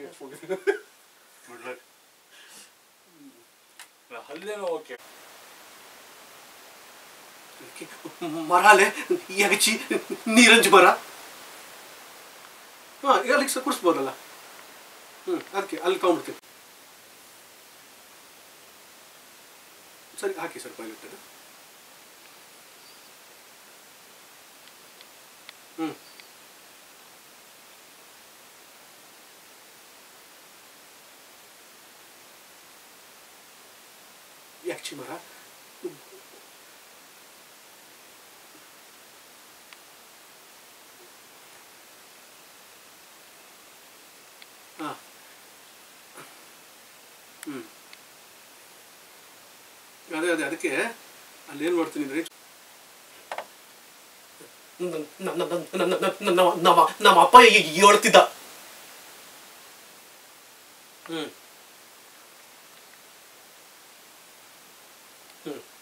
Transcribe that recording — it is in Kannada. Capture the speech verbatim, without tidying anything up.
ಹಲ್ಲೇನೋ ಓಕೆ ಮರ ಅಲ್ಲೇ ಯಗಚಿ ನೀರಂಜು ಮರ ಹಾಂ ಅಲ್ಲಿಗೆ ಸಹ ಕುಡಿಸ್ಬೋದಲ್ಲ ಹ್ಞೂ ಅದಕ್ಕೆ ಅಲ್ಲಿ ತಗೊಂಡ್ಬಿಡ್ತೀನಿ ಸರಿ ಹಾಕಿ ಸ್ವಲ್ಪ ಇರ್ತದೆ ಹ್ಞೂ ಯಕ್ಷಿ ಮರ ಹಾಂ ಹ್ಞೂ ಅದೇ ಅದೇ ಅದಕ್ಕೆ ಅಲ್ಲೇನು ಮಾಡ್ತೀನಿ ಅಂದರೆ ನಮ್ಮ ಅಪ್ಪ ಹೇಳ್ತಿದ್ದ ಹ್ಞೂ ಹ್ಞೂ